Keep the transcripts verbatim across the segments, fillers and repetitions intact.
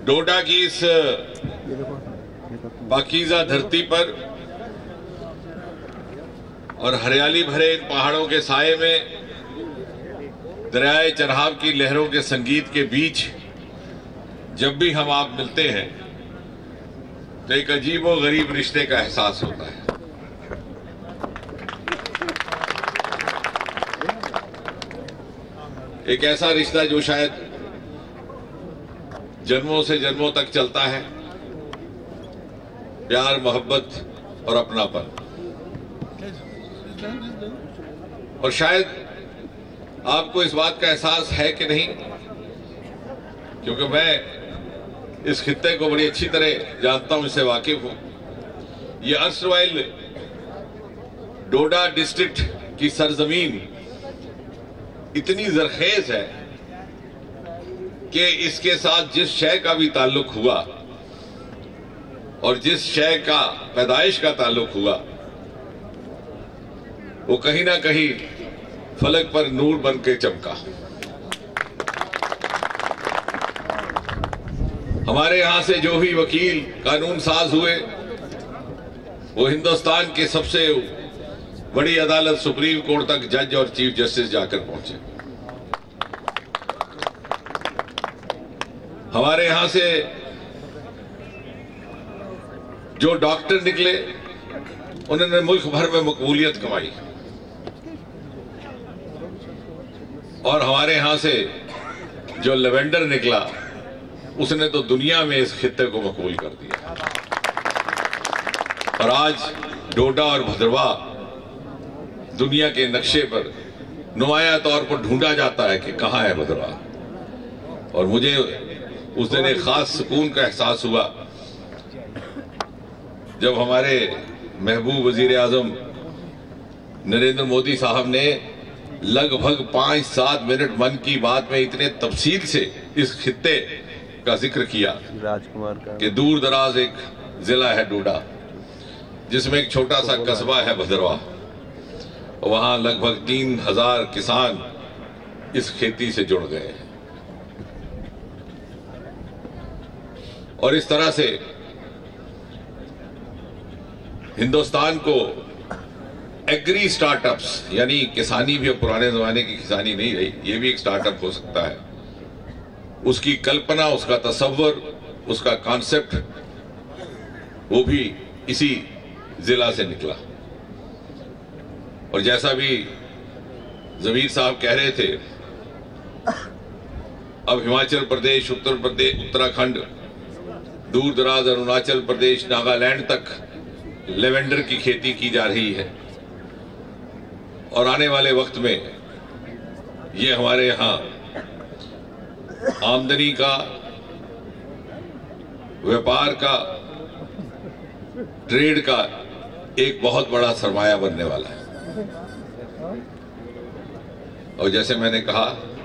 डोडा की इस पाकीज़ा धरती पर और हरियाली भरे इन पहाड़ों के साए में दरियाए चनाब की लहरों के संगीत के बीच जब भी हम आप मिलते हैं तो एक अजीबो गरीब रिश्ते का एहसास होता है। एक ऐसा रिश्ता जो शायद जन्मों से जन्मों तक चलता है, प्यार, मोहब्बत और अपनापन। और शायद आपको इस बात का एहसास है कि नहीं, क्योंकि मैं इस खित्ते को बड़ी अच्छी तरह जानता हूं, इससे वाकिफ हूं। ये अर्सवाइल डोडा डिस्ट्रिक्ट की सरजमीन इतनी जरखेज है कि इसके साथ जिस शय का भी ताल्लुक हुआ और जिस शय का पैदाइश का ताल्लुक हुआ वो कहीं ना कहीं फलक पर नूर बन के चमका। हमारे यहां से जो भी वकील कानून साज हुए वो हिंदुस्तान की सबसे बड़ी अदालत सुप्रीम कोर्ट तक जज और चीफ जस्टिस जाकर पहुंचे। हमारे यहां से जो डॉक्टर निकले उन्होंने मुल्क भर में मकबूलियत कमाई, और हमारे यहां से जो लेवेंडर निकला उसने तो दुनिया में इस खित्ते को मकबूल कर दिया। और आज डोडा और भद्रवा दुनिया के नक्शे पर नुमाया तौर पर ढूंढा जाता है कि कहां है भद्रवा। और मुझे उस दिन एक खास सुकून का एहसास हुआ जब हमारे महबूब वजीर आजम नरेंद्र मोदी साहब ने लगभग पांच सात मिनट मन की बात में इतने तफसील से इस खित्ते का जिक्र किया राजकुमार का कि दूर दराज एक जिला है डोडा जिसमें एक छोटा सा कस्बा है भद्रवा, वहां लगभग तीन हजार किसान इस खेती से जुड़ गए हैं। और इस तरह से हिंदुस्तान को एग्री स्टार्टअप्स, यानी किसानी भी अब पुराने जमाने की किसानी नहीं रही, ये भी एक स्टार्टअप हो सकता है, उसकी कल्पना, उसका तसव्वुर, उसका कॉन्सेप्ट वो भी इसी जिला से निकला। और जैसा भी जमीर साहब कह रहे थे, अब हिमाचल प्रदेश, उत्तर प्रदेश, उत्तराखंड, दूर दराज अरुणाचल प्रदेश, नागालैंड तक लेवेंडर की खेती की जा रही है। और आने वाले वक्त में ये हमारे यहाँ आमदनी का, व्यापार का, ट्रेड का एक बहुत बड़ा सरमाया बनने वाला है। और जैसे मैंने कहा,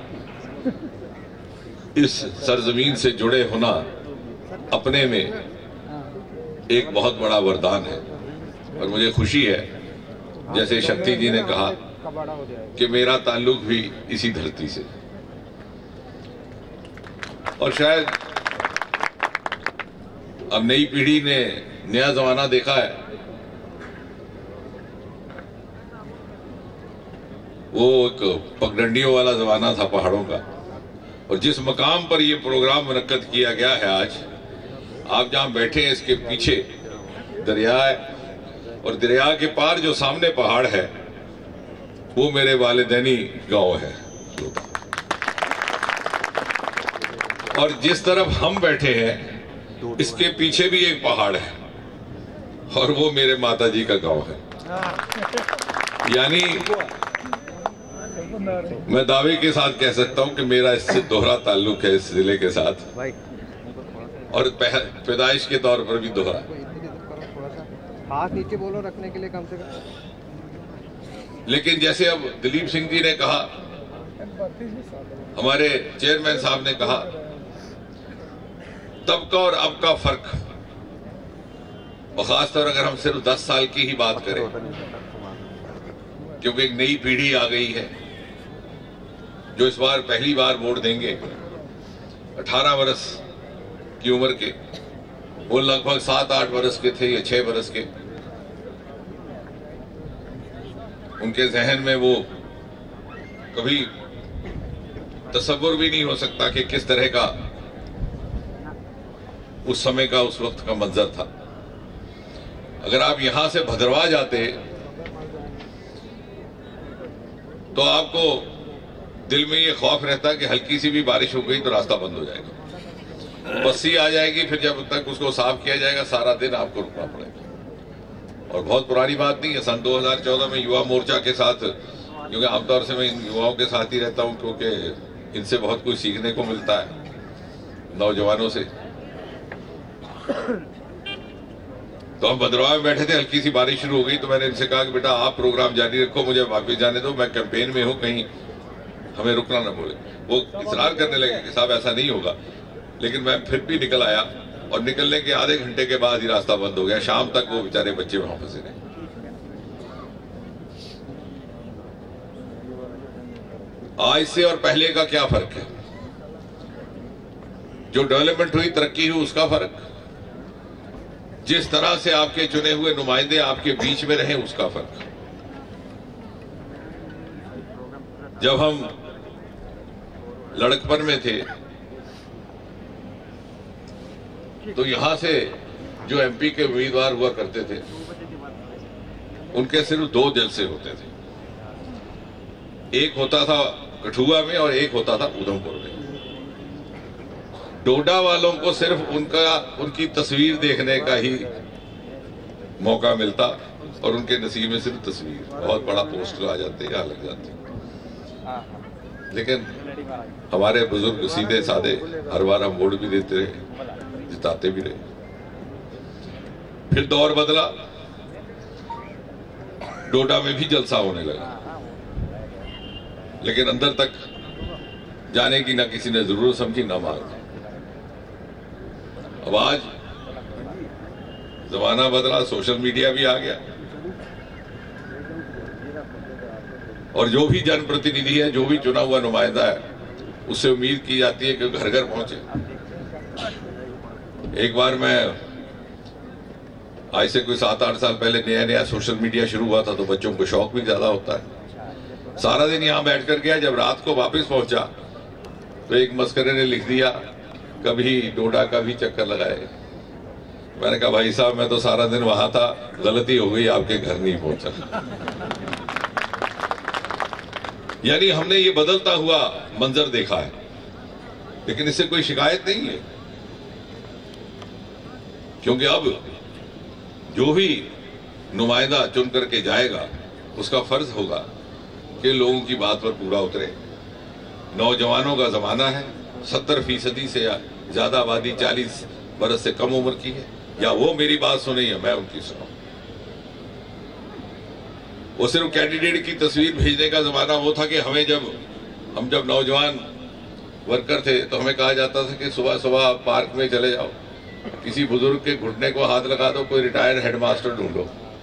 इस सरजमीन से जुड़े होना अपने में एक बहुत बड़ा वरदान है। और मुझे खुशी है, जैसे शक्ति जी ने कहा, कि मेरा ताल्लुक भी इसी धरती से। और शायद अब नई पीढ़ी ने नया जमाना देखा है, वो एक पगडंडियों वाला जमाना था पहाड़ों का। और जिस मकाम पर ये प्रोग्राम मुनक्कद किया गया है आज, आप जहां बैठे हैं इसके पीछे दरिया है, और दरिया के पार जो सामने पहाड़ है वो मेरे वालिदैनी गांव है। और जिस तरफ हम बैठे हैं इसके पीछे भी एक पहाड़ है, और वो मेरे माताजी का गांव है। यानी मैं दावे के साथ कह सकता हूं कि मेरा इससे दोहरा ताल्लुक है इस जिले के साथ, और पैदाइश के तौर पर भी दोहरा। हाथ नीचे बोलो रखने के लिए कम से कम। लेकिन जैसे अब दिलीप सिंह जी ने कहा, हमारे चेयरमैन साहब ने कहा, तब का और अब का फर्क, और खासतौर अगर हम सिर्फ दस साल की ही बात करें, क्योंकि एक नई पीढ़ी आ गई है जो इस बार पहली बार वोट देंगे। अठारह वर्ष की उम्र के, वो लगभग सात आठ बरस के थे या छह बरस के। उनके जहन में वो कभी तसव्वुर भी नहीं हो सकता कि किस तरह का उस समय का उस वक्त का मंजर था। अगर आप यहां से भद्रवाह जाते तो आपको दिल में ये खौफ रहता कि हल्की सी भी बारिश हो गई तो रास्ता बंद हो जाएगा, बस्सी आ जाएगी, फिर जब तक उसको साफ किया जाएगा सारा दिन आपको रुकना पड़ेगा। और बहुत पुरानी बात नहीं है, सन दो हज़ार चौदह में युवा मोर्चा के साथ, क्योंकि आमतौर से मैं इन युवाओं के साथ ही रहता हूं क्योंकि इनसे बहुत कुछ सीखने को मिलता है, नौजवानों से। तो हम भद्रवाह में बैठे थे, हल्की सी बारिश शुरू हो गई तो मैंने इनसे कहा कि बेटा आप प्रोग्राम जारी रखो, मुझे वापस जाने दो, मैं कैंपेन में हूं, कहीं हमें रुकना ना बोले। वो इसरार करने लगे कि साहब ऐसा नहीं होगा, लेकिन मैं फिर भी निकल आया और निकलने के आधे घंटे के बाद ही रास्ता बंद हो गया। शाम तक वो बेचारे बच्चे वहां फंसे रहे। आज से और पहले का क्या फर्क है? जो डेवलपमेंट हुई, तरक्की हुई, उसका फर्क, जिस तरह से आपके चुने हुए नुमाइंदे आपके बीच में रहे उसका फर्क। जब हम लड़कपन में थे तो यहां से जो एमपी के उम्मीदवार हुआ करते थे उनके सिर्फ दो जलसे होते थे, एक होता था कठुआ में और एक होता था उधमपुर में। डोडा वालों को सिर्फ उनका उनकी तस्वीर देखने का ही मौका मिलता और उनके नसीब में सिर्फ तस्वीर, बहुत बड़ा पोस्टर आ जाते, यहाँ लग जाते। लेकिन हमारे बुजुर्ग सीधे साधे, हर बार हम वोट भी देते रहे, जिताते भी रहे। फिर दौर बदला, डोडा में भी जलसा होने लगा, लेकिन अंदर तक जाने की ना किसी ने जरूरत समझी ना मांग। अब आज जमाना बदला, सोशल मीडिया भी आ गया और जो भी जनप्रतिनिधि है, जो भी चुना हुआ नुमाइंदा है, उससे उम्मीद की जाती है कि घर घर पहुंचे। एक बार मैं आज से कोई सात आठ साल पहले नया नया सोशल मीडिया शुरू हुआ था तो बच्चों को शौक भी ज्यादा होता है। सारा दिन यहां बैठ कर गया, जब रात को वापस पहुंचा तो एक मस्करे ने लिख दिया, कभी डोडा का भी चक्कर लगाए। मैंने कहा भाई साहब मैं तो सारा दिन वहां था, गलती हो गई, आपके घर नहीं पहुंचा। यानी हमने ये बदलता हुआ मंजर देखा है, लेकिन इससे कोई शिकायत नहीं है, क्योंकि अब जो भी नुमाइंदा चुन करके जाएगा उसका फर्ज होगा कि लोगों की बात पर पूरा उतरे। नौजवानों का जमाना है, सत्तर फीसदी से ज्यादा आबादी चालीस बरस से कम उम्र की है, या वो मेरी बात सुने या मैं उनकी सुनाऊं। वो सिर्फ कैंडिडेट की तस्वीर भेजने का जमाना वो था कि हमें जब हम जब नौजवान वर्कर थे तो हमें कहा जाता था कि सुबह सुबह पार्क में चले जाओ, किसी बुजुर्ग के घुटने को हाथ लगा दो, कोई रिटायर्ड हेडमास्टर ढूंढो,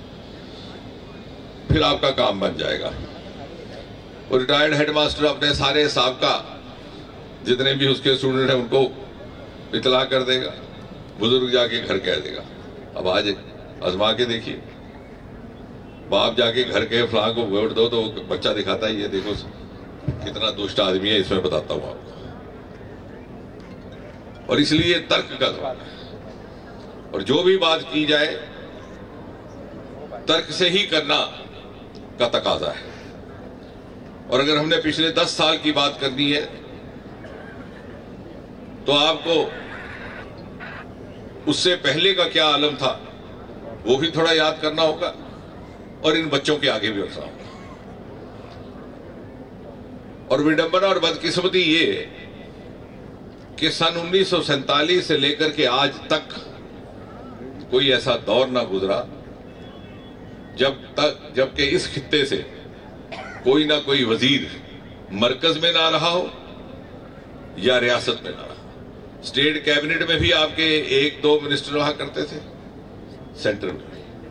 फिर आपका काम बन जाएगा। वो रिटायर्ड हेडमास्टर अपने सारे साबका जितने भी उसके स्टूडेंट हैं उनको इतला कर देगा, बुजुर्ग जाके घर कह देगा। अब आज आजमा के देखिए, बाप जाके घर के फलां को वोट दो तो बच्चा दिखाता ही है, देखो कितना दुष्ट आदमी है, इसमें बताता हूं आपको। और इसलिए तर्क का जमाना है, और जो भी बात की जाए तर्क से ही करना का तकाजा है। और अगर हमने पिछले दस साल की बात करनी है तो आपको उससे पहले का क्या आलम था वो भी थोड़ा याद करना होगा, और इन बच्चों के आगे भी रखना होगा। और विडंबना और बदकिस्मती ये कि सन उन्नीस सौ सैंतालीस से लेकर के आज तक कोई ऐसा दौर ना गुजरा जब तक जबकि इस खित्ते से कोई ना कोई वजीर मरकज में ना रहा हो या रियासत में ना रहा। स्टेट कैबिनेट में भी आपके एक दो मिनिस्टर रहा करते थे, सेंटर में।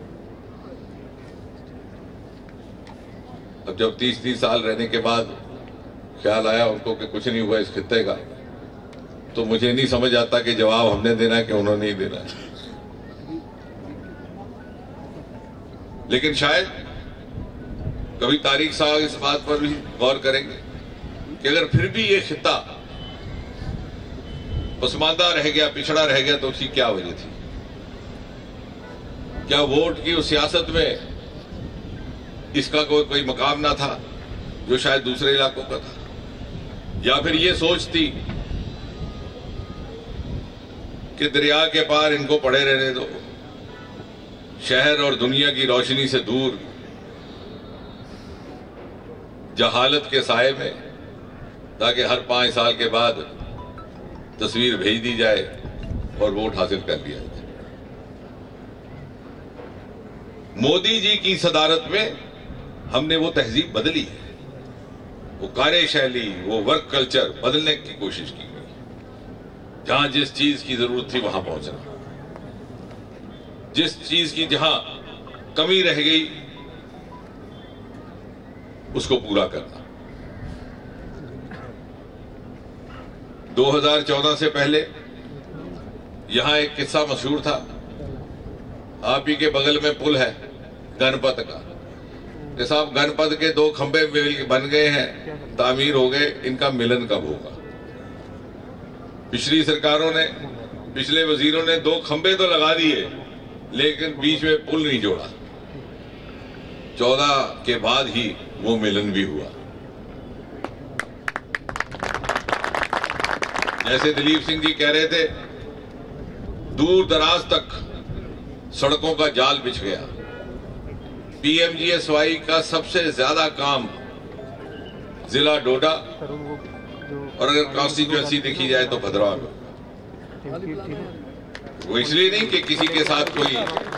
अब जब तीस तीस साल रहने के बाद ख्याल आया उनको कि कुछ नहीं हुआ इस खित्ते का, तो मुझे नहीं समझ आता कि जवाब हमने देना है कि उन्होंने ही देना है। लेकिन शायद कभी तारिक साहब इस बात पर भी गौर करेंगे कि अगर फिर भी ये खित्ता पसमानदा रह गया, पिछड़ा रह गया, तो उसकी क्या वजह थी? क्या वोट की उस सियासत में इसका कोई कोई मकाम ना था जो शायद दूसरे इलाकों का था? या फिर ये सोच थी कि दरिया के पार इनको पड़े रहने दो, शहर और दुनिया की रोशनी से दूर जहालत के साए में, ताकि हर पांच साल के बाद तस्वीर भेज दी जाए और वोट हासिल कर लिया जाए। मोदी जी की सदारत में हमने वो तहजीब बदली है, वो कार्यशैली, वो वर्क कल्चर बदलने की कोशिश की गई। जहां जिस चीज की जरूरत थी वहां पहुंचना, जिस चीज की जहां कमी रह गई उसको पूरा करना। दो हज़ार चौदह से पहले यहां एक किस्सा मशहूर था। आप ही के बगल में पुल है गणपत का, कि साहब गणपत के दो खंबे बन गए हैं, तामीर हो गए, इनका मिलन कब होगा? पिछली सरकारों ने, पिछले वजीरों ने दो खंबे तो लगा दिए लेकिन बीच में पुल नहीं जोड़ा। चौदह के बाद ही वो मिलन भी हुआ। जैसे दिलीप सिंह जी कह रहे थे, दूर दराज तक सड़कों का जाल बिछ गया। पीएमजीएसवाई का सबसे ज्यादा काम जिला डोडा और अगर कॉन्स्टिट्यूएंसी देखी जाए तो भद्रवाह में। वो इसलिए नहीं कि किसी के साथ कोई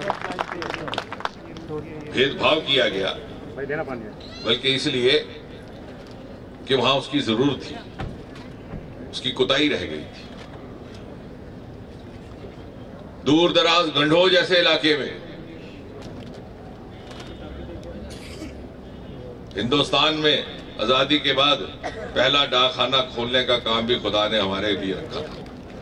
भेदभाव किया गया, बल्कि इसलिए कि वहां उसकी जरूरत थी, उसकी कोताही रह गई थी। दूर दराज गंढोह जैसे इलाके में हिंदुस्तान में आजादी के बाद पहला डाकखाना खोलने का काम भी खुदा ने हमारे लिए रखा था।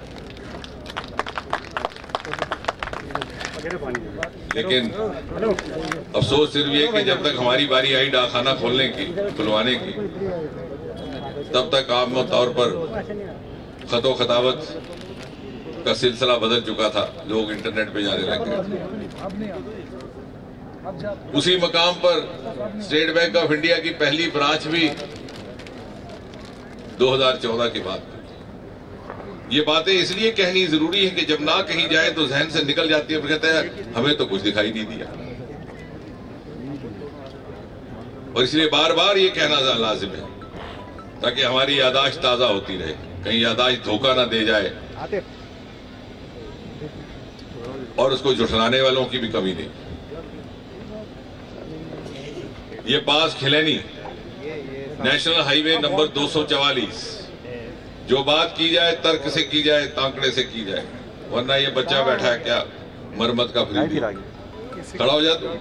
लेकिन अफसोस सिर्फ ये कि जब तक हमारी बारी आई डाकखाना खोलने की, खुलवाने की, तब तक आम तौर पर खतो खतावत का सिलसिला बदल चुका था, लोग इंटरनेट पे जाने लग गए। उसी मकाम पर स्टेट बैंक ऑफ इंडिया की पहली ब्रांच भी दो हज़ार चौदह के बाद। ये बातें इसलिए कहनी जरूरी है कि जब ना कही जाए तो जहन से निकल जाती है, फिर कहते हैं हमें तो कुछ दिखाई नहीं दिया। और इसलिए बार बार ये कहना लाजिम है ताकि हमारी यादाश्त ताजा होती रहे, कहीं यादाश्त धोखा ना दे जाए और उसको जुटलाने वालों की भी कमी नहीं। ये पास खिलैनी नेशनल हाईवे नंबर दो सौ चवालीस, जो बात की जाए तर्क से की जाए, तांकड़े से की जाए, वरना ये बच्चा बैठा है क्या मरम्मत का फ्री खड़ा हो जा तो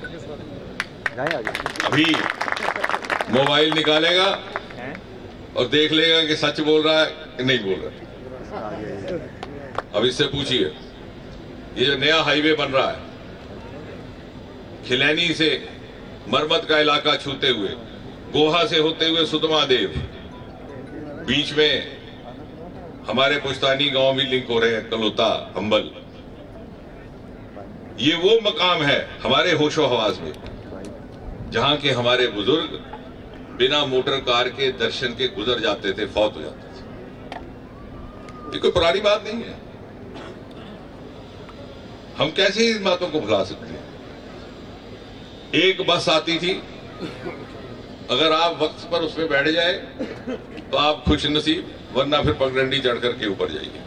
अभी मोबाइल निकालेगा और देख लेगा कि सच बोल रहा है कि नहीं बोल रहा है। अब इससे पूछिए, ये जो नया हाईवे बन रहा है खिलैनी से मरमत का इलाका छूते हुए, गोहा से होते हुए सुदमा देव, बीच में हमारे पुश्तानी गांव भी लिंक हो रहे हैं, कलोता, अंबल। ये वो मकाम है हमारे होशो हवास में जहां के हमारे बुजुर्ग बिना मोटर कार के दर्शन के गुजर जाते थे, फौत हो जाते थे। ये कोई पुरानी बात नहीं है। हम कैसे इन बातों को भुला सकते हैं? एक बस आती थी, अगर आप वक्त पर उसमें बैठ जाए तो आप खुश नसीब, वरना फिर पगडंडी चढ़ करके ऊपर जाइए।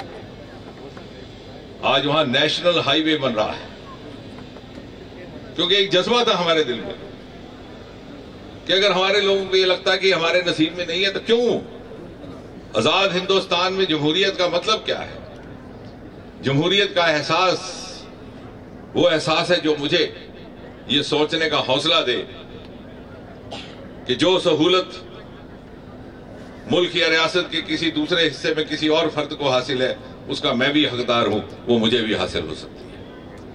आज वहां नेशनल हाईवे बन रहा है क्योंकि एक जज्बा था हमारे दिल में कि अगर हमारे लोगों को ये लगता है कि हमारे नसीब में नहीं है तो क्यों? आजाद हिंदुस्तान में जमहूरियत का मतलब क्या है? जमहूरियत का एहसास वो एहसास है जो मुझे ये सोचने का हौसला दे कि जो सहूलत मुल्क या रियासत के किसी दूसरे हिस्से में किसी और फर्द को हासिल है, उसका मैं भी हकदार हूं, वो मुझे भी हासिल हो सकती है।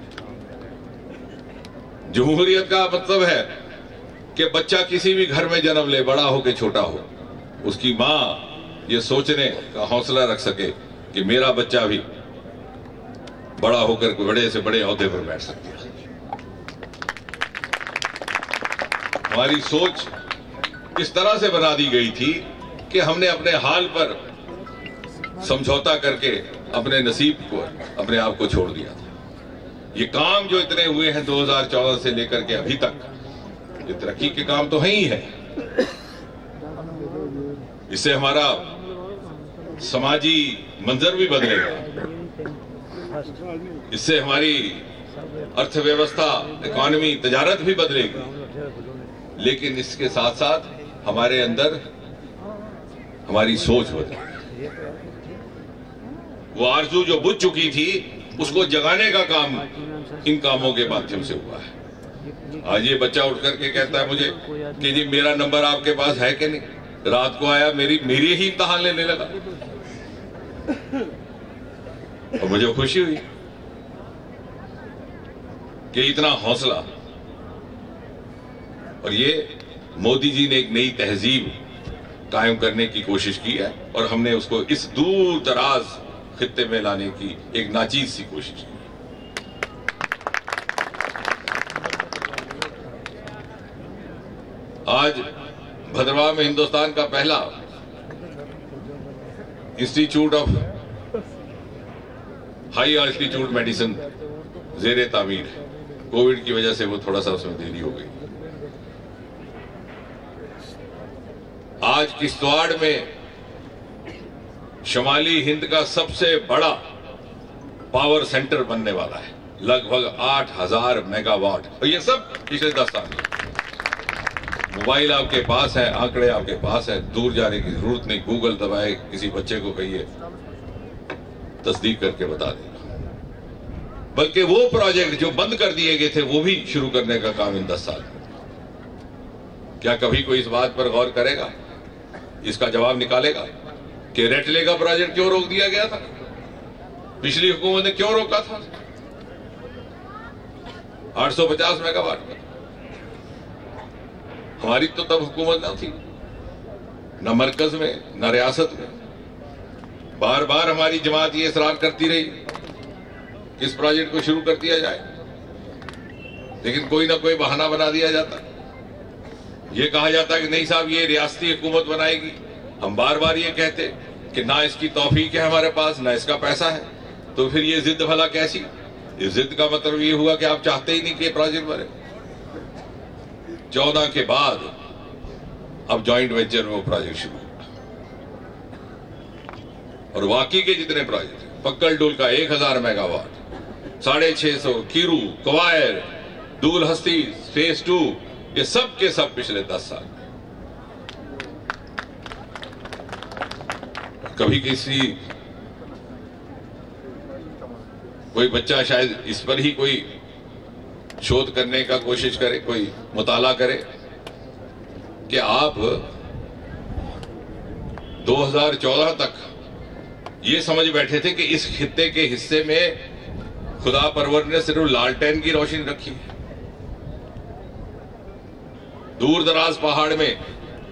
जमहूरियत का मतलब है कि बच्चा किसी भी घर में जन्म ले, बड़ा हो के छोटा हो, उसकी मां ये सोचने का हौसला रख सके कि मेरा बच्चा भी बड़ा होकर बड़े से बड़े ओहदे पर बैठ सकती है। हमारी सोच इस तरह से बना दी गई थी कि हमने अपने हाल पर समझौता करके अपने नसीब को, अपने आप को छोड़ दिया था। ये काम जो इतने हुए हैं दो हज़ार चौदह से लेकर के अभी तक, ये तरक्की के काम तो है ही है। इससे हमारा समाजी मंजर भी बदलेगा, इससे हमारी अर्थव्यवस्था, इकोनॉमी, तजारत भी बदलेगी, लेकिन इसके साथ साथ हमारे अंदर हमारी सोच बदलेगी। वो आरज़ू जो बुझ चुकी थी, उसको जगाने का काम इन कामों के माध्यम से हुआ है। आज ये बच्चा उठ करके कहता है मुझे कि जी मेरा नंबर आपके पास है कि नहीं, रात को आया मेरी मेरी ही इम्तिहान लेने लगा, और मुझे खुशी हुई कि इतना हौसला। और ये मोदी जी ने एक नई तहजीब कायम करने की कोशिश की है, और हमने उसको इस दूर दराज खित्ते में लाने की एक नाचीज सी कोशिश की। आज भद्रवाह में हिंदुस्तान का पहला institute of high altitude medicine जेरे तामीर है। कोविड की वजह से वो थोड़ा सा उसमें देरी हो गई। आज किश्तवाड़ में शुमाली हिंद का सबसे बड़ा पावर सेंटर बनने वाला है, लगभग आठ हजार मेगावाट, और ये सब पिछले दस साल में। मोबाइल आपके पास है, आंकड़े आपके पास है, दूर जाने की जरूरत नहीं, गूगल दबाए, किसी बच्चे को कहिए, तस्दीक करके बता देगा। बल्कि वो प्रोजेक्ट जो बंद कर दिए गए थे, वो भी शुरू करने का काम इन दस साल में। क्या कभी कोई इस बात पर गौर करेगा, इसका जवाब निकालेगा कि रेटले का प्रोजेक्ट क्यों रोक दिया गया था? पिछली हुकूमत ने क्यों रोका था? आठ सौ पचास मेगावाट का। हमारी तो तब हुकूमत ना थी, न मरकज में न रियासत में। बार बार हमारी जमात ये इसरार करती रही कि इस प्रोजेक्ट को शुरू कर दिया जाए, लेकिन कोई ना कोई बहाना बना दिया जाता। ये कहा जाता कि नहीं साहब ये रियासती हुकूमत बनाएगी। हम बार बार ये कहते कि ना इसकी तौफीक है हमारे पास, ना इसका पैसा है, तो फिर ये जिद भला कैसी? इस जिद का मतलब ये हुआ कि आप चाहते ही नहीं कि प्रोजेक्ट बने। चौदह के बाद अब जॉइंट वेंचर में वो प्रोजेक्ट शुरू हुआ, और वाकई के जितने प्रोजेक्ट, पक्कल डोल का एक हजार मेगावाट, साढ़े छह सौ कीरू, कवायर, दूल हस्ती फेज टू, ये सब के सब पिछले दस साल में। कभी किसी कोई बच्चा शायद इस पर ही कोई शोध करने का कोशिश करे, कोई मुताला करे कि आप दो हज़ार चौदह तक ये समझ बैठे थे कि इस खित्ते के हिस्से में खुदा परवर ने सिर्फ लालटेन की रोशनी रखी है। दूर दराज पहाड़ में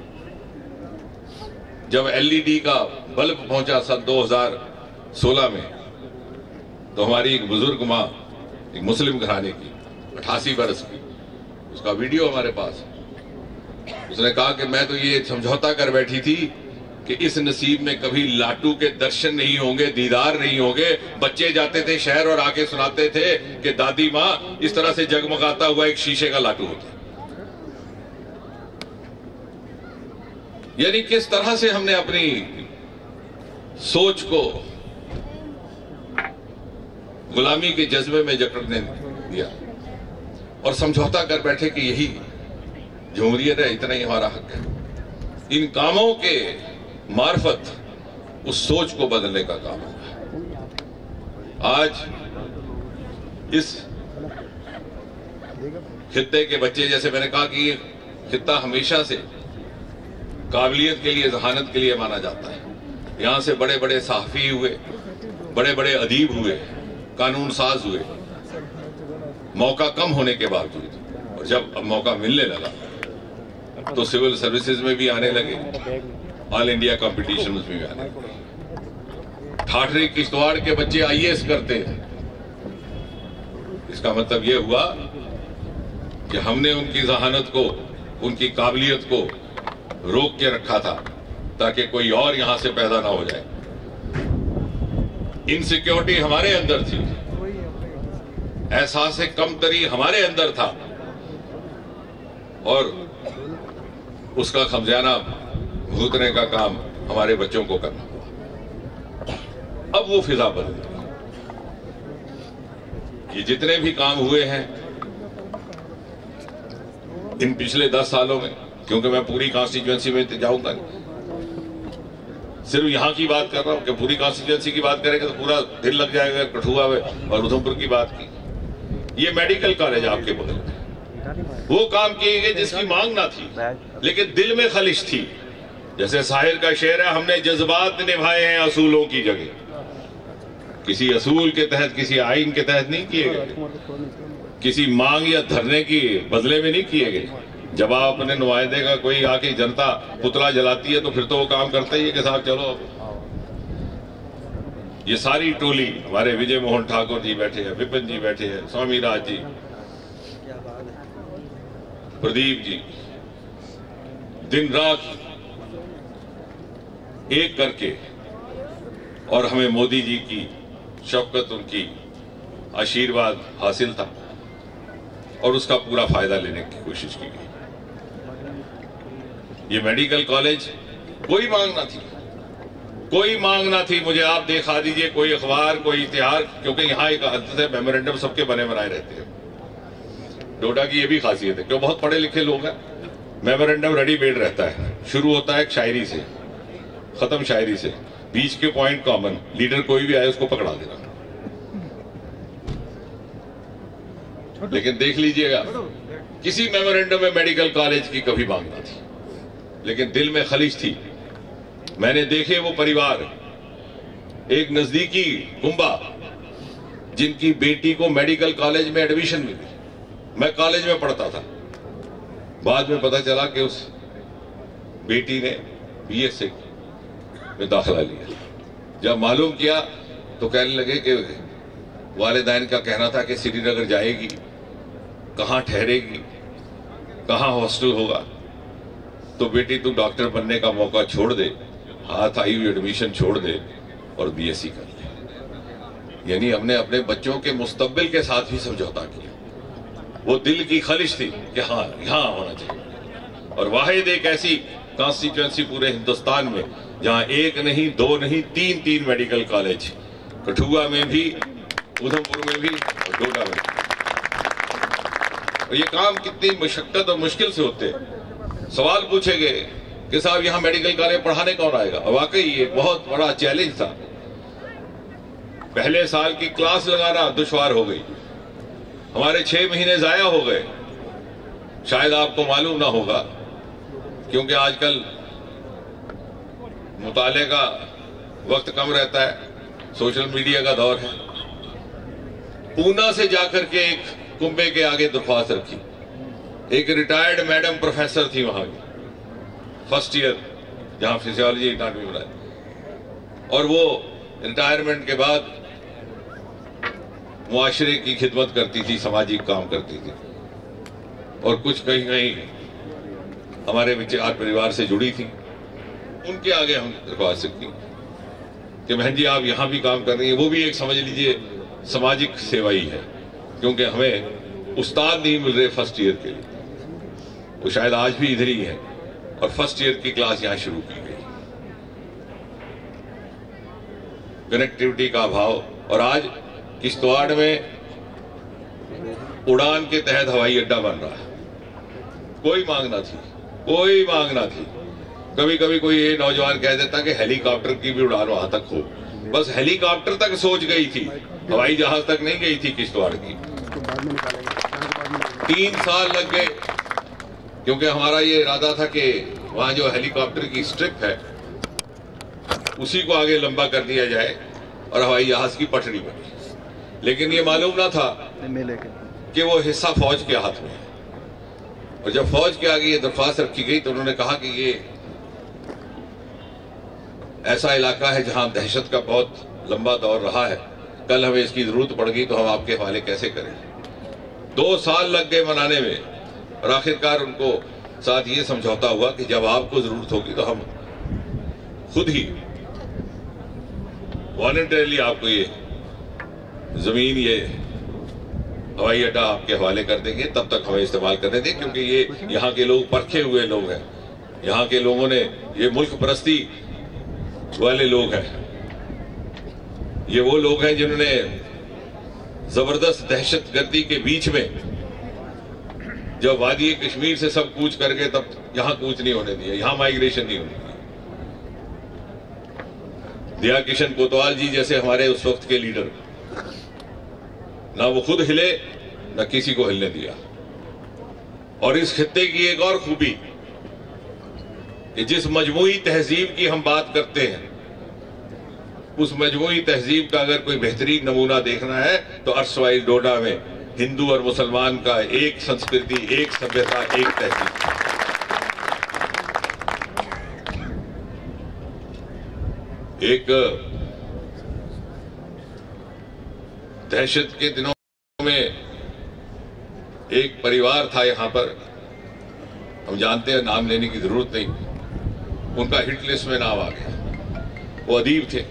जब एलईडी का बल्ब पहुंचा सन दो हज़ार सोलह में, तो हमारी एक बुजुर्ग मां, एक मुस्लिम घराने की, अठासी बरस की, उसका वीडियो हमारे पास। उसने कहा कि मैं तो ये समझौता कर बैठी थी कि इस नसीब में कभी लाटू के दर्शन नहीं होंगे, दीदार नहीं होंगे। बच्चे जाते थे शहर और आके सुनाते थे कि दादी माँ इस तरह से जगमगाता हुआ एक शीशे का लाटू होता है। यानी किस तरह से हमने अपनी सोच को गुलामी के जज्बे में जकड़ने दिया और समझौता कर बैठे कि यही जमहूरियत है, इतना ही हमारा हक है। इन कामों के मार्फत उस सोच को बदलने का काम हुआ। आज इस खित्ते के बच्चे, जैसे मैंने कहा कि ये खित्ता हमेशा से काबिलियत के लिए, जहानत के लिए माना जाता है। यहाँ से बड़े बड़े सहाफ़ी हुए, बड़े बड़े अदीब हुए, कानून साज हुए, मौका कम होने के बावजूद। और जब अब मौका मिलने लगा तो सिविल सर्विसेज में भी आने लगे, ऑल इंडिया कंपटीशन में भी आने लगे। ठाठरी किश्तवाड़ के बच्चे आई ए एस करते थे। इसका मतलब यह हुआ कि हमने उनकी जहानत को, उनकी काबिलियत को रोक के रखा था ताकि कोई और यहां से पैदा ना हो जाए। इनसिक्योरिटी हमारे अंदर थी, एहसास कमतरी हमारे अंदर था, और उसका खमजाना भुगतने का काम हमारे बच्चों को करना हुआ। अब वो फिजा बदल गई। ये जितने भी काम हुए हैं इन पिछले दस सालों में, क्योंकि मैं पूरी कॉन्स्टिट्यूएंसी में जाऊंगा, सिर्फ यहां की बात कर रहा हूं कि पूरी कॉन्स्टिट्यूएंसी की बात करेंगे तो पूरा दिन लग जाएगा। कठुआ में और उधमपुर की बात की, ये मेडिकल कॉलेज आपके बगल में, वो काम किए गए जिसकी मांग ना थी लेकिन दिल में खलिश थी। जैसे साहिर का शेर है, हमने जज्बात निभाए हैं असूलों की जगह। किसी असूल के तहत, किसी आइन के तहत नहीं किए गए, किसी मांग या धरने की बदले में नहीं किए गए। जब आप अपने नुमाइंदे का कोई आके जनता पुतला जलाती है तो फिर तो वो काम करता ही है कि साहब चलो। ये सारी टोली, हमारे विजय मोहन ठाकुर जी बैठे हैं, विपिन जी बैठे हैं, स्वामी राज जी, प्रदीप जी, दिन रात एक करके, और हमें मोदी जी की शफकत, उनकी आशीर्वाद हासिल था और उसका पूरा फायदा लेने की कोशिश की गई। ये मेडिकल कॉलेज कोई मांग ना थी, कोई मांग ना थी। मुझे आप दिखा दीजिए कोई अखबार, कोई इतिहार, क्योंकि यहाँ एक हद से मेमोरेंडम सबके बने बनाए रहते हैं। डोडा की ये भी खासियत है, क्यों बहुत पढ़े लिखे लोग हैं, मेमोरेंडम रेडीमेड रहता है। शुरू होता है एक शायरी से, खत्म शायरी से, बीच के पॉइंट कॉमन, लीडर कोई भी आए उसको पकड़ा देना। लेकिन देख लीजिएगा, किसी मेमोरेंडम में मेडिकल कॉलेज की कभी मांग ना थी, लेकिन दिल में खलिश थी। मैंने देखे वो परिवार, एक नजदीकी कुंबा जिनकी बेटी को मेडिकल कॉलेज में एडमिशन मिली। मैं कॉलेज में पढ़ता था, बाद में पता चला कि उस बेटी ने बी एस सी में दाखिला लिया। जब मालूम किया तो कहने लगे कि वालिदैन का कहना था कि श्रीनगर जाएगी, कहाँ ठहरेगी, कहाँ हॉस्टल होगा, तो बेटी तू डॉक्टर बनने का मौका छोड़ दे, हाथ आई हुई एडमिशन छोड़ दे और बी एस सी कर ले। यानी हमने अपने बच्चों के मुस्तकबिल के साथ ही समझौता किया। वो दिल की खलिश थी कि हाँ यहाँ होना चाहिए। और वाहिद एक ऐसी कॉन्स्टिट्यूएंसी पूरे हिंदुस्तान में जहाँ एक नहीं, दो नहीं, तीन तीन मेडिकल कॉलेज, कठुआ में भी, उधमपुर में भी और डोडा में भी। और ये काम कितनी मशक्कत और मुश्किल से होते। सवाल पूछे गए कि साहब यहाँ मेडिकल कॉलेज पढ़ाने कौन आएगा। वाकई एक बहुत बड़ा चैलेंज था। पहले साल की क्लास लगाना दुश्वार हो गई, हमारे छह महीने जाया हो गए। शायद आपको मालूम ना होगा, क्योंकि आजकल मुताले का वक्त कम रहता है, सोशल मीडिया का दौर है। पूना से जाकर के एक कुंबे के आगे दरख्वास्त रखी। एक रिटायर्ड मैडम प्रोफेसर थी वहां की, फर्स्ट ईयर, जहां फिजियोलॉजी एनाटॉमी बनाई, और वो रिटायरमेंट के बाद मुआशरे की खिदमत करती थी, सामाजिक काम करती थी, और कुछ कहीं कहीं हमारे विचार परिवार से जुड़ी थी। उनके आगे हम दरख्वास्त रखी कि बहन जी आप यहां भी काम कर रही है। वो भी एक समझ लीजिए सामाजिक सेवा ही है, क्योंकि हमें उस्ताद नहीं मिल रहे फर्स्ट ईयर के लिए। वो शायद आज भी इधर ही है, और फर्स्ट ईयर की क्लास यहां शुरू की गई। कनेक्टिविटी का अभाव, और आज किश्तवाड़ में उड़ान के तहत हवाई अड्डा बन रहा है। कोई मांग ना थी, कोई मांग ना थी। कभी कभी कोई ये नौजवान कह देता कि हेलीकॉप्टर की भी उड़ान वहां तक हो, बस हेलीकॉप्टर तक सोच गई थी, हवाई जहाज तक नहीं गई थी किश्तवाड़ की। तीन साल लग गए, क्योंकि हमारा ये इरादा था कि वहां जो हेलीकॉप्टर की स्ट्रिप है उसी को आगे लंबा कर दिया जाए और हवाई जहाज की पटड़ी बनी। लेकिन ये मालूम ना था कि वो हिस्सा फौज के हाथ में है। और जब फौज के आगे ये दरख्वास्त रखी गई तो उन्होंने कहा कि ये ऐसा इलाका है जहां दहशत का बहुत लंबा दौर रहा है, कल हमें इसकी जरूरत पड़ गई तो हम आपके हवाले कैसे करें। दो साल लग गए मनाने में और आखिरकार उनको साथ ये समझौता हुआ कि जब आपको जरूरत होगी तो हम खुद ही वॉलंटरीली आपको ये जमीन, ये हवाई अड्डा आपके हवाले कर देंगे, तब तक हमें इस्तेमाल करने दें, क्योंकि ये यहाँ के लोग परखे हुए लोग हैं। यहाँ के लोगों ने, ये मुल्क परस्ती वाले लोग हैं, ये वो लोग हैं जिन्होंने जबरदस्त दहशतगर्दी के बीच में जब वादी कश्मीर से सब कूच कर गए तब यहां कूच नहीं होने दिया, यहां माइग्रेशन नहीं होने दिया। दिया किशन कोतवाल जी जैसे हमारे उस वक्त के लीडर, ना वो खुद हिले ना किसी को हिलने दिया। और इस खित्ते की एक और खूबी कि जिस मजमूई तहजीब की हम बात करते हैं, उस मजमूई तहजीब का अगर कोई बेहतरीन नमूना देखना है तो अर्सवाइल डोडा में हिंदू और मुसलमान का एक संस्कृति, एक सभ्यता, एक तहजीब। एक दहशत के दिनों में एक परिवार था यहां पर, हम जानते हैं, नाम लेने की जरूरत नहीं, उनका हिट लिस्ट में नाम आ गया। वो अदीब थे,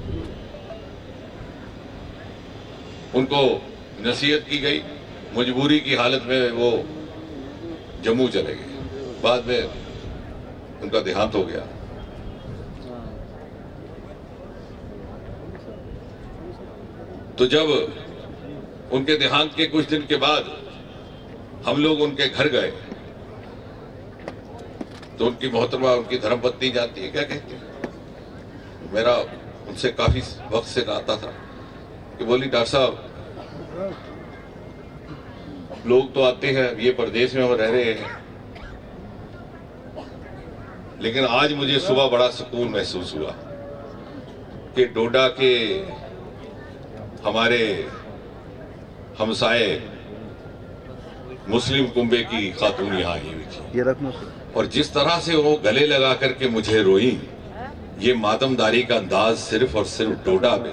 उनको नसीहत की गई, मजबूरी की हालत में वो जम्मू चले गए। बाद में उनका देहांत हो गया। तो जब उनके देहांत के कुछ दिन के बाद हम लोग उनके घर गए तो उनकी मोहतरमा, उनकी धर्मपत्नी जानती है क्या कहती है, मेरा उनसे काफी वक्त से नाता था, कि बोली डॉक्टर साहब लोग तो आते हैं, ये परदेश में हम रह रहे हैं, लेकिन आज मुझे सुबह बड़ा सुकून महसूस हुआ कि डोडा के हमारे हमसाए मुस्लिम कुंबे की खातून यहाँ आई हुई थी, ये रखना, और जिस तरह से वो गले लगा करके मुझे रोई, ये मातमदारी का अंदाज सिर्फ और सिर्फ डोडा में।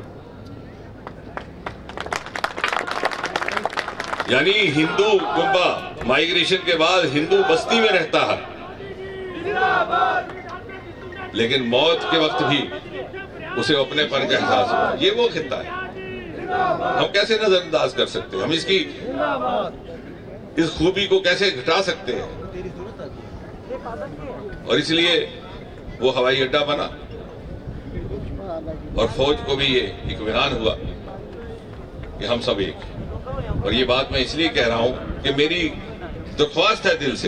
यानी हिंदू कुंबा माइग्रेशन के बाद हिंदू बस्ती में रहता है, लेकिन मौत के वक्त भी उसे अपनेपन का एहसास हुआ। ये वो खित्ता है, हम कैसे नजरअंदाज कर सकते हैं, हम इसकी इस खूबी को कैसे घटा सकते हैं। और इसलिए वो हवाई अड्डा बना और फौज को भी ये इत्मीनान हुआ कि हम सब एक हैं। और ये बात मैं इसलिए कह रहा हूं कि मेरी दरख्वास्त है दिल से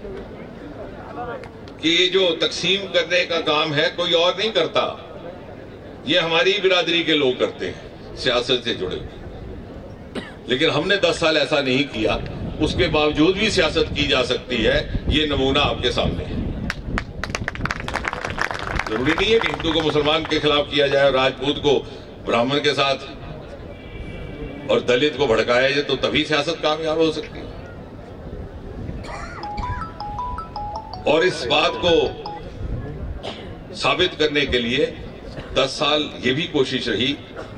कि ये जो तकसीम करने का काम है कोई और नहीं करता, ये हमारी बिरादरी के लोग करते हैं, सियासत से जुड़े हुए। लेकिन हमने दस साल ऐसा नहीं किया, उसके बावजूद भी सियासत की जा सकती है। ये नमूना आपके सामने है। जरूरी नहीं है कि हिंदू को मुसलमान के खिलाफ किया जाए और राजपूत को ब्राह्मण के साथ और दलित को भड़काया जाए तो तभी सियासत कामयाब हो सकती है। और इस बात को साबित करने के लिए दस साल ये भी कोशिश रही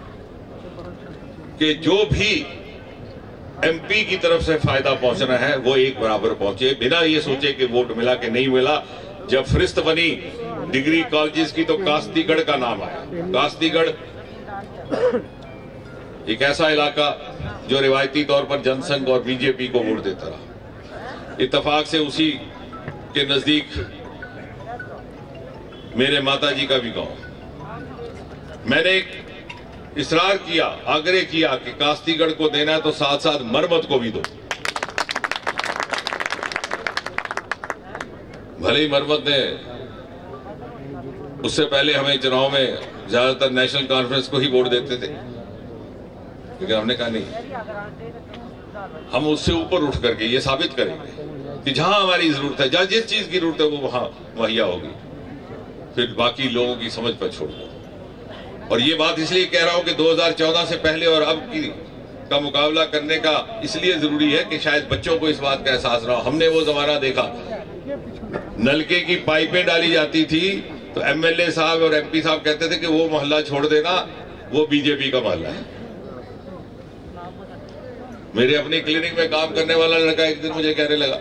कि जो भी एमपी की तरफ से फायदा पहुंचना है वो एक बराबर पहुंचे, बिना ये सोचे कि वोट मिला कि नहीं मिला। जब फरिश्त बनी डिग्री कॉलेजेस की तो कास्तीगढ़ का नाम आया। कास्तीगढ़ एक ऐसा इलाका जो रिवायती तौर पर जनसंघ और बीजेपी को वोट देता रहा। इत्तेफाक से उसी के नजदीक मेरे माता जी का भी गांव। मैंने एक इसरार किया, आग्रह किया कि कास्तीगढ़ को देना है तो साथ साथ मरमत को भी दो। भले ही मरमत ने उससे पहले हमें चुनाव में ज्यादातर नेशनल कॉन्फ्रेंस को ही वोट देते थे, लेकिन हमने कहा नहीं, हम उससे ऊपर उठ करके ये साबित करेंगे कि जहां हमारी जरूरत है, जहां जिस चीज की जरूरत है वो वहां मुहैया होगी, फिर बाकी लोगों की समझ पर छोड़ दो। और ये बात इसलिए कह रहा हूं कि दो हज़ार चौदह से पहले और अब की का मुकाबला करने का इसलिए जरूरी है कि शायद बच्चों को इस बात का एहसास ना हो। हमने वो जमाना देखा, नलके की पाइपें डाली जाती थी तो एमएलए साहब और एमपी साहब कहते थे कि वो मोहल्ला छोड़ देना, वो बीजेपी का मोहल्ला है। मेरे अपनी क्लिनिक में काम करने वाला लड़का एक दिन मुझे कहने लगा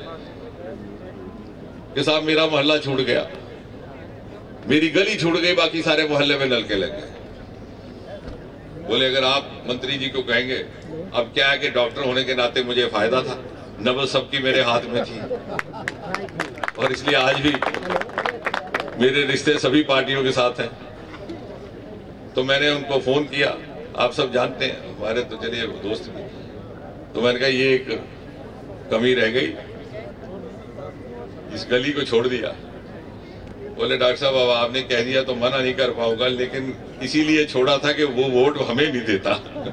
कि साहब मेरा मोहल्ला छूट गया, मेरी गली छूट गई, बाकी सारे मोहल्ले में नलके लग गए। बोले अगर आप मंत्री जी को कहेंगे, अब क्या है कि डॉक्टर होने के नाते मुझे फायदा था, नब्ज सबकी मेरे हाथ में थी और इसलिए आज भी मेरे रिश्ते सभी पार्टियों के साथ हैं। तो मैंने उनको फोन किया, आप सब जानते हैं हमारे तो चलिए दोस्त भी, तो मैंने कहा ये एक कमी रह गई, इस गली को छोड़ दिया। बोले डॉक्टर साहब अब आपने कह दिया तो मना नहीं कर पाऊंगा, लेकिन इसीलिए छोड़ा था कि वो वोट हमें नहीं देता।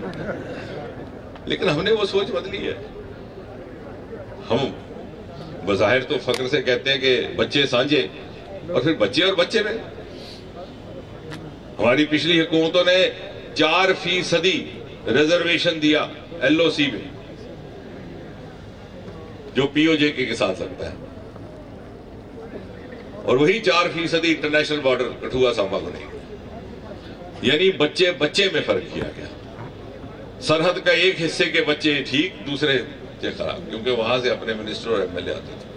लेकिन हमने वो सोच बदली है। हम बज़ाहिर तो फख्र से कहते हैं कि बच्चे सांझे, और फिर बच्चे और बच्चे में हमारी पिछली हुकूमतों ने चार फीसदी रिजर्वेशन दिया एलओसी में, जो पीओजे के साथ लगता है, और वही चार फीसदी इंटरनेशनल बॉर्डर कठुआ सांबा को नहीं। यानी बच्चे बच्चे में फर्क किया गया। सरहद का एक हिस्से के बच्चे ठीक, दूसरे बच्चे खराब, क्योंकि वहां से अपने मिनिस्टर और एमएलए आते थे।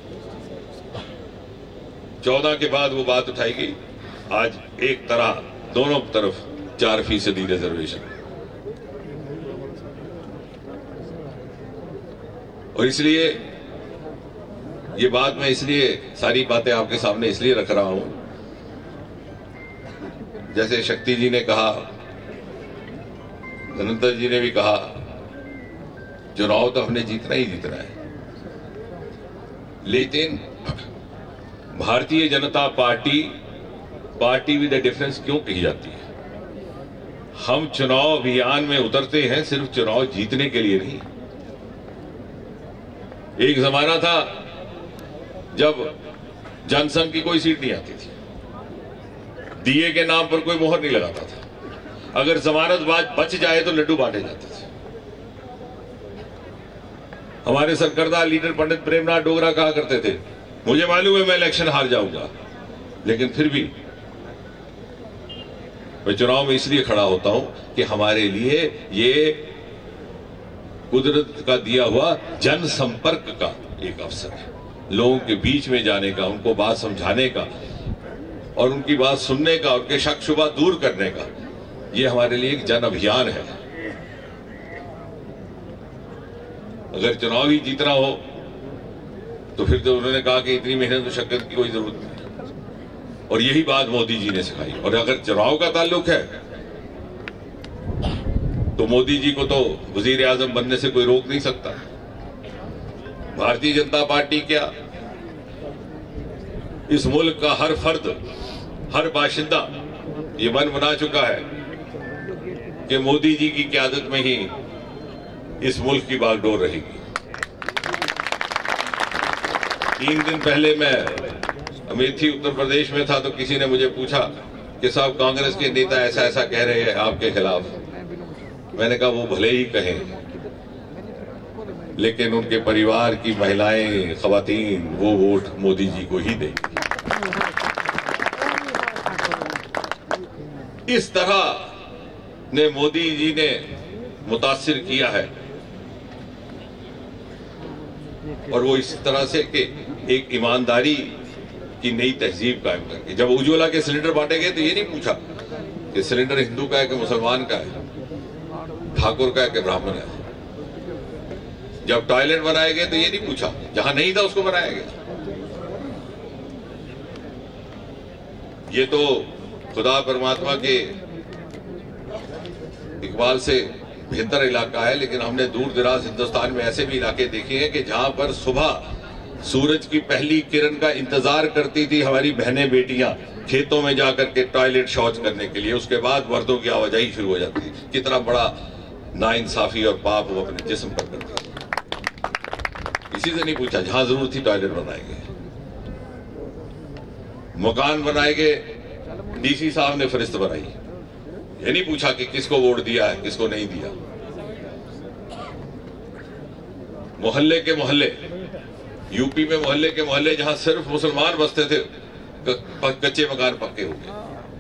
चौदह के बाद वो बात उठाई गई, आज एक तरह दोनों तरफ चार फीसदी रिजर्वेशन। और इसलिए ये बात मैं इसलिए सारी बातें आपके सामने इसलिए रख रहा हूं, जैसे शक्ति जी ने कहा, धनंतर जी ने भी कहा, चुनाव तो हमने जीतना ही जीतना है। लेकिन Bharatiya Janata party party with a difference क्यों कही जाती है? हम चुनाव अभियान में उतरते हैं सिर्फ चुनाव जीतने के लिए नहीं। एक जमाना था जब जनसंघ की कोई सीट नहीं आती थी, दिए के नाम पर कोई मोहर नहीं लगाता था, अगर जमानत बाज बच जाए तो लड्डू बांटे जाते थे। हमारे सरकर्दा लीडर पंडित प्रेमनाथ डोगरा कहा करते थे, मुझे मालूम है मैं इलेक्शन हार जाऊंगा, लेकिन फिर भी मैं चुनाव में इसलिए खड़ा होता हूं कि हमारे लिए ये कुदरत का दिया हुआ जनसंपर्क का एक अवसर है, लोगों के बीच में जाने का, उनको बात समझाने का और उनकी बात सुनने का, उनके शक शुबा दूर करने का। ये हमारे लिए एक जन अभियान है। अगर चुनाव ही जीतना हो तो फिर तो उन्होंने कहा कि इतनी मेहनत मुशक्कत की कोई जरूरत नहीं, और यही बात मोदी जी ने सिखाई। और अगर चुनाव का ताल्लुक है तो मोदी जी को तो वजीर आजम बनने से कोई रोक नहीं सकता। भारतीय जनता पार्टी क्या, इस मुल्क का हर फर्द, हर बाशिंदा ये मन बना चुका है कि मोदी जी की क़यादत में ही इस मुल्क की बागडोर रहेगी। तीन दिन पहले मैं अमेठी उत्तर प्रदेश में था तो किसी ने मुझे पूछा कि साहब कांग्रेस के नेता ऐसा ऐसा कह रहे हैं आपके खिलाफ। मैंने कहा वो भले ही कहें, लेकिन उनके परिवार की महिलाएं, खवातीन वो वोट मोदी जी को ही देंगी। इस तरह ने मोदी जी ने मुतासिर किया है, और वो इस तरह से कि एक ईमानदारी की नई तहजीब कायम करके। जब उज्ज्वला के सिलेंडर बांटे गए तो ये नहीं पूछा कि सिलेंडर हिंदू का है कि मुसलमान का है, ठाकुर का है कि ब्राह्मण है। जब टॉयलेट बनाए गए तो ये नहीं पूछा, जहां नहीं था उसको बनाया गया। ये तो खुदा परमात्मा के इकबाल से बेहतर इलाका है, लेकिन हमने दूर दराज हिंदुस्तान में ऐसे भी इलाके देखे हैं कि जहां पर सुबह सूरज की पहली किरण का इंतजार करती थी हमारी बहनें बेटियां खेतों में जाकर के टॉयलेट शौच करने के लिए, उसके बाद मर्दों की आवाजाही शुरू हो जाती थी। कितना बड़ा नाइंसाफी और पाप वो अपने जिस्म पर करते थे। किसी से नहीं पूछा, जहां जरूरत थी टॉयलेट बनाएंगे, मकान बनाएंगे, डीसी साहब ने फरिश्त बनाई। ये नहीं पूछा कि किसको वोट दिया है, किसको नहीं दिया। मोहल्ले के मोहल्ले, यूपी में मोहल्ले के मोहल्ले जहां सिर्फ मुसलमान बसते थे, कच्चे मकान पक्के हो गए।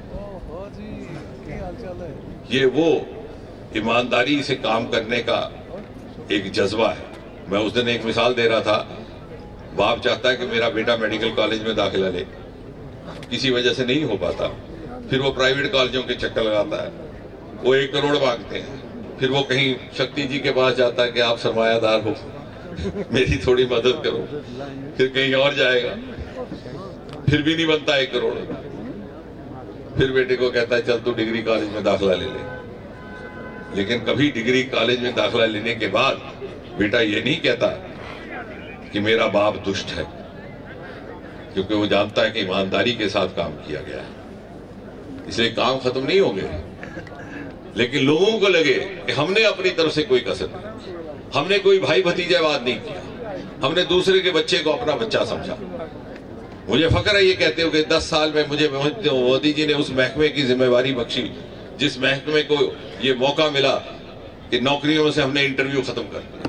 ये वो ईमानदारी से काम करने का एक जज्बा है। मैं उस दिन एक मिसाल दे रहा था, बाप चाहता है कि मेरा बेटा मेडिकल कॉलेज में दाखिला ले, किसी वजह से नहीं हो पाता, फिर वो प्राइवेट कॉलेजों के चक्कर लगाता है, वो एक करोड़ मांगते हैं, फिर वो कहीं शक्ति जी के पास जाता है कि आप सरमायादार हो, मेरी थोड़ी मदद करो, फिर कहीं और जाएगा, फिर भी नहीं बनता एक करोड़, फिर बेटे को कहता है चल तू डिग्री कॉलेज में दाखिला ले ले। लेकिन कभी डिग्री कॉलेज में दाखिला लेने के बाद बेटा ये नहीं कहता कि मेरा बाप दुष्ट है, क्योंकि वो जानता है कि ईमानदारी के साथ काम किया गया है, इसलिए काम खत्म नहीं हो गए। लेकिन लोगों को लगे कि हमने अपनी तरफ से कोई कसर नहीं, हमने कोई भाई भतीजावाद नहीं किया, हमने दूसरे के बच्चे को अपना बच्चा समझा। मुझे फख्र है ये कहते हो कि दस साल में मुझे मोदी जी ने उस महकमे की जिम्मेवारी बख्शी, जिस महकमे को ये मौका मिला कि नौकरियों से हमने इंटरव्यू खत्म कर दिया।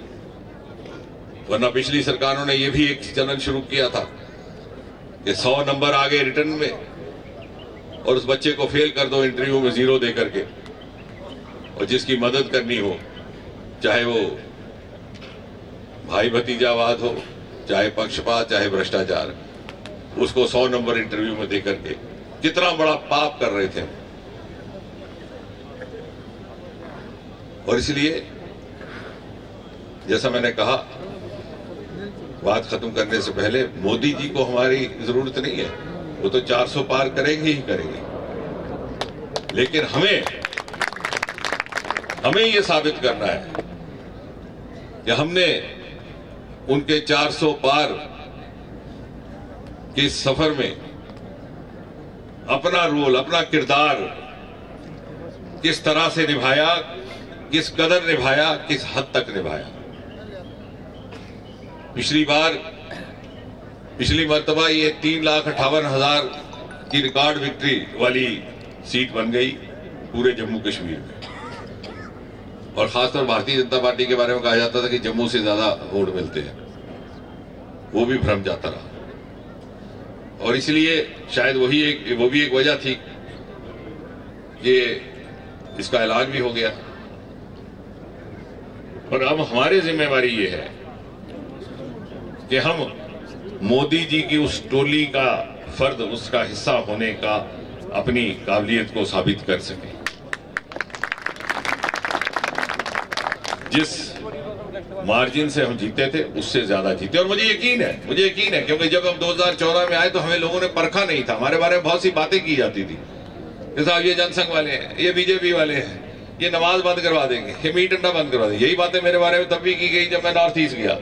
वरना पिछली सरकारों ने यह भी एक चलन शुरू किया था कि सौ नंबर आ गए रिटर्न में और उस बच्चे को फेल कर दो इंटरव्यू में जीरो दे करके, और जिसकी मदद करनी हो, चाहे वो भाई भतीजावाद हो, चाहे पक्षपात, चाहे भ्रष्टाचार, उसको सौ नंबर इंटरव्यू में दे करके कितना बड़ा पाप कर रहे थे। और इसलिए जैसा मैंने कहा, बात खत्म करने से पहले, मोदी जी को हमारी जरूरत नहीं है, वो तो चार सौ पार करेंगे ही करेंगे। लेकिन हमें हमें ये साबित करना है कि हमने उनके चार सौ पार के सफर में अपना रोल, अपना किरदार किस तरह से निभाया, किस कदर निभाया, किस हद तक निभाया। पिछली बार पिछली मर्तबा ये तीन लाख अट्ठावन हजार की रिकॉर्ड विक्ट्री वाली सीट बन गई पूरे जम्मू कश्मीर में। और खासतौर भारतीय जनता पार्टी के बारे में कहा जाता था कि जम्मू से ज्यादा वोट मिलते हैं, वो भी भ्रम जाता रहा। और इसलिए शायद वही एक वो भी एक वजह थी कि इसका ऐलान भी हो गया। और अब हमारी जिम्मेवारी ये है कि हम मोदी जी की उस टोली का फर्द, उसका हिस्सा होने का अपनी काबिलियत को साबित कर सकें। जिस मार्जिन से हम जीते थे उससे ज्यादा जीते। और मुझे यकीन है मुझे यकीन है क्योंकि जब हम दो हज़ार चौदह में आए तो हमें लोगों ने परखा नहीं था, हमारे बारे में बहुत सी बातें की जाती थी कि साहब ये जनसंघ वाले हैं, ये बीजेपी वाले हैं, ये नमाज बंद करवा देंगे, ये मीट अंडा बंद करवा देंगे। यही बातें मेरे बारे में तब भी की गई जब मैं नॉर्थ ईस्ट गया।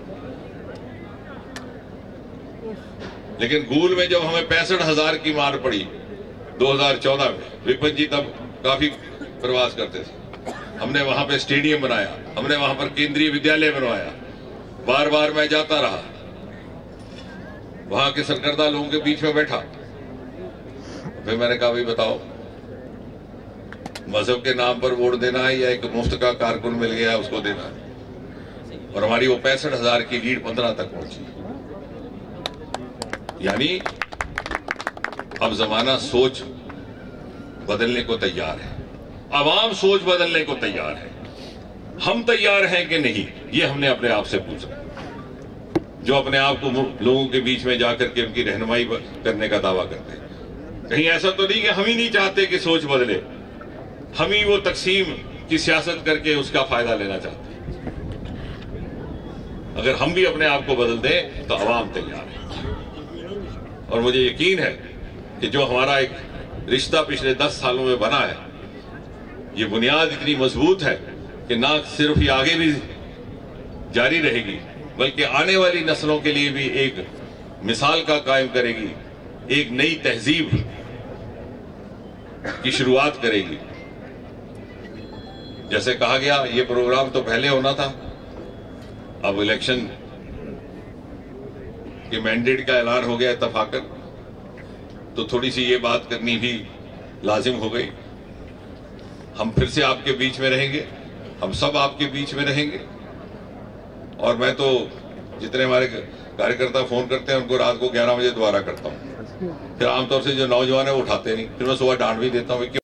लेकिन गूल में जब हमें पैंसठ हजार की मार पड़ी दो हज़ार चौदह में, विपिन जी तब काफी प्रवास करते थे, हमने वहां पे स्टेडियम बनाया, हमने वहां पर केंद्रीय विद्यालय बनवाया, बार बार मैं जाता रहा, वहां के सरकर्दा लोगों के बीच में बैठा। फिर मैंने कहा भाई बताओ, मजहब के नाम पर वोट देना है या एक मुफ्त का कारकुन मिल गया उसको देना है? और हमारी वो पैंसठ हजार की लीड पंद्रह तक पहुंची। यानी अब जमाना सोच बदलने को तैयार है, अवाम सोच बदलने को तैयार है। हम तैयार हैं कि नहीं, ये हमने अपने आप से पूछा। जो अपने आप को लोगों के बीच में जाकर के उनकी रहनुमाई करने का दावा करते हैं, कहीं ऐसा तो नहीं कि हम ही नहीं चाहते कि सोच बदले, हम ही वो तकसीम की सियासत करके उसका फायदा लेना चाहते हैं। अगर हम भी अपने आप को बदल दें तो अवाम तैयार है। और मुझे यकीन है कि जो हमारा एक रिश्ता पिछले दस सालों में बना है, ये बुनियाद इतनी मजबूत है कि ना सिर्फ ये आगे भी जारी रहेगी बल्कि आने वाली नस्लों के लिए भी एक मिसाल का कायम करेगी, एक नई तहजीब की शुरुआत करेगी। जैसे कहा गया, ये प्रोग्राम तो पहले होना था, अब इलेक्शन कि मैंडेट का ऐलान हो गया इत्तफाकन, तो थोड़ी सी ये बात करनी भी लाजिम हो गई। हम फिर से आपके बीच में रहेंगे, हम सब आपके बीच में रहेंगे। और मैं तो जितने हमारे कार्यकर्ता फोन करते हैं उनको रात को ग्यारह बजे दोबारा करता हूँ। फिर आमतौर से जो नौजवान है वो उठाते नहीं, फिर मैं सुबह डांट भी देता हूँ।